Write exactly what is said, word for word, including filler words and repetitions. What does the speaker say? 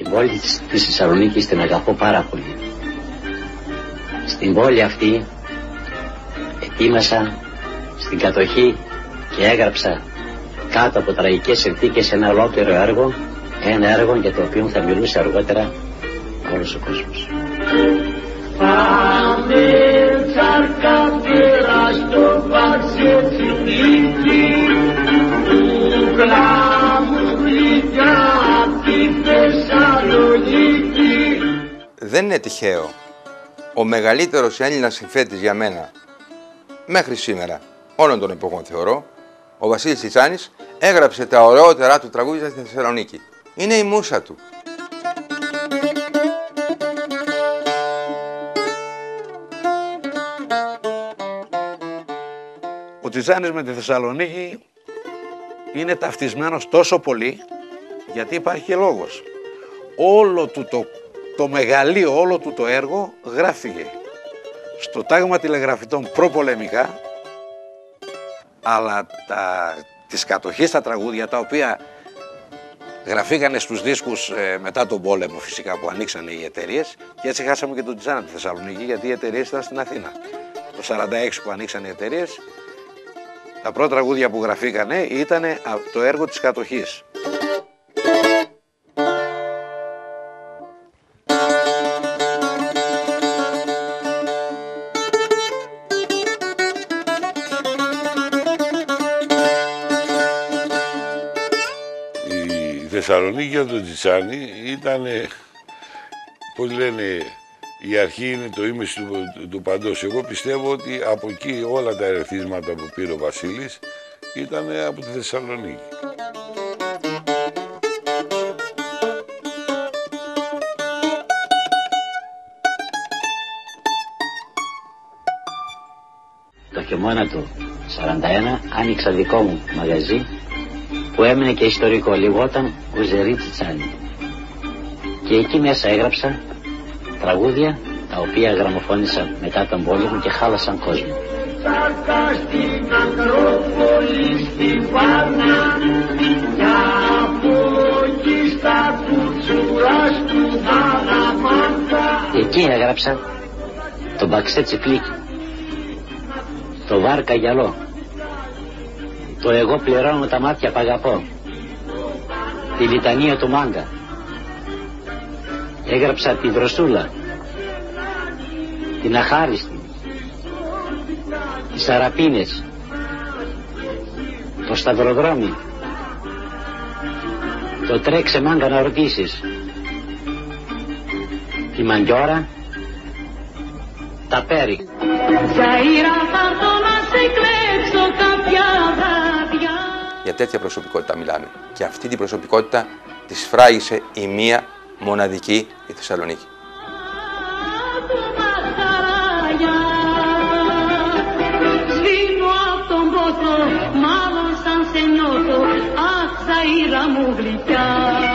Την πόλη της, της Θεσσαλονίκης την αγαπώ πάρα πολύ. Στην πόλη αυτή ετοίμασα στην κατοχή και έγραψα κάτω από τραγικές συνθήκες ένα ολόκληρο έργο, ένα έργο για το οποίο θα μιλούσε αργότερα όλος ο κόσμος. Πάμε τσάρκα πέρα στο Παρσετσινίκι, του γράμμου γλυκιά απ' τη Θεσσαλονίκη. Δεν είναι τυχαίο. Ο μεγαλύτερος Έλληνας συνθέτης για μένα, μέχρι σήμερα, όλων των εποχών θεωρώ, ο Βασίλης Τσιτσάνης, έγραψε τα ωραιότερά του τραγούδια στη Θεσσαλονίκη. Είναι η μούσα του. Ο Τσιτσάνης με τη Θεσσαλονίκη είναι ταυτισμένος τόσο πολύ, γιατί υπάρχει και λόγος. Όλο του το, το μεγαλείο, όλο του το έργο γράφτηκε στο τάγμα τηλεγραφητών προπολεμικά, αλλά τα, της κατοχής τα τραγούδια, τα οποία γραφήκανε στους δίσκους ε, μετά τον πόλεμο φυσικά, που ανοίξανε οι εταιρείες, και έτσι χάσαμε και τον Τσιτσάνα τη Θεσσαλονίκη, γιατί οι εταιρείες ήταν στην Αθήνα. Το σαράντα έξι που ανοίξανε οι εταιρείες, τα πρώτα τραγούδια που γραφήκανε ήταν το έργο της κατοχής. Η Θεσσαλονίκη για τον Τσιτσάνη ήταν, πώς λένε, η αρχή είναι το ίμιση του, του, του παντός. Εγώ πιστεύω ότι από εκεί όλα τα ερεθίσματα που πήρε ο Βασίλης ήταν από τη Θεσσαλονίκη. Το χειμώνα του σαράντα ένα άνοιξα δικό μου μαγαζί που έμεινε και ιστορικό, λεγόταν Ουζερή Τσιτσάνη. Και εκεί μέσα έγραψα τραγούδια τα οποία γραμμοφώνησα μετά τον πόλεμο και χάλασαν κόσμο. Τσάρκα στην Ακρόπολη στη Βάρνα, για από εκεί στα κουτσουρά του Δαναμάντα. Εκεί έγραψα το Μπαξέ Τσιφλίκι, το Βάρκα Γυαλό, το Εγώ πληρώνω τα μάτια π' αγαπώ, τη Λιτανία του Μάγκα. Έγραψα τη Δροσούλα, την Αχάριστη, τις Σαραπίνες, το Σταυροδρόμι, το Τρέξε Μάγκα να ρωτήσεις, τη Μαντιόρα, τα Πέρι. Για τέτοια προσωπικότητα μιλάμε. Και αυτή την προσωπικότητα της φράγησε η μία μοναδική η Θεσσαλονίκη. Σβήνω απ' τον πόσο, μάλλον σαν σε νιώθω, αχ Ζαΐρα μου γλυκιά.